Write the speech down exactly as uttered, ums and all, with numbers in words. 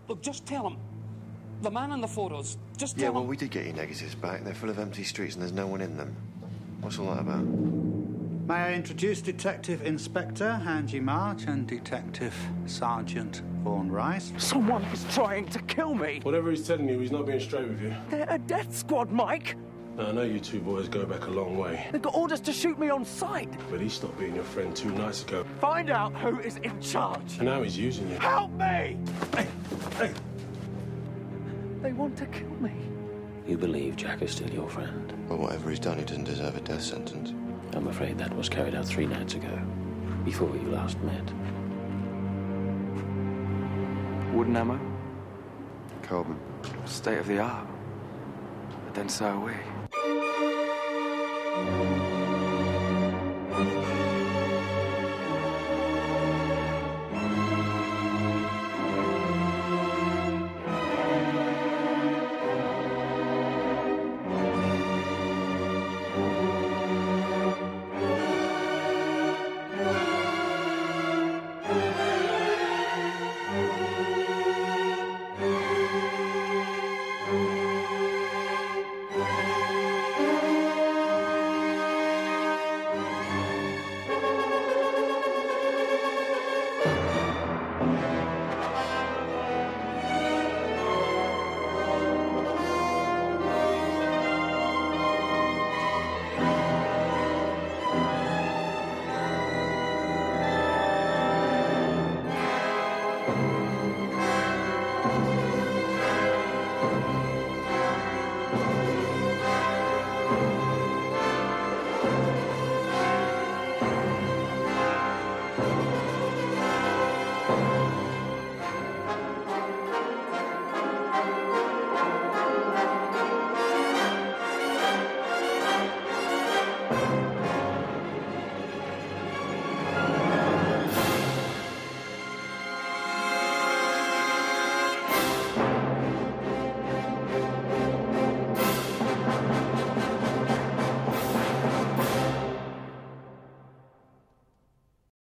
Look, just tell him. The man in the photos. Just tell Yeah, him. well, we did get your negatives back. They're full of empty streets and there's no one in them. What's all that about? May I introduce Detective Inspector Angie March and Detective Sergeant Vaughan Rice? Someone is trying to kill me. Whatever he's telling you, he's not being straight with you. They're a death squad, Mike. Now, I know you two boys go back a long way. They've got orders to shoot me on sight. But he stopped being your friend two nights ago. Find out who is in charge. And now he's using you. Help me! Hey, hey. They want to kill me. You believe Jack is still your friend? Well, whatever he's done, he doesn't deserve a death sentence. I'm afraid that was carried out three nights ago, before you last met. Wooden ammo? Carbon. State of the art. But then so are we.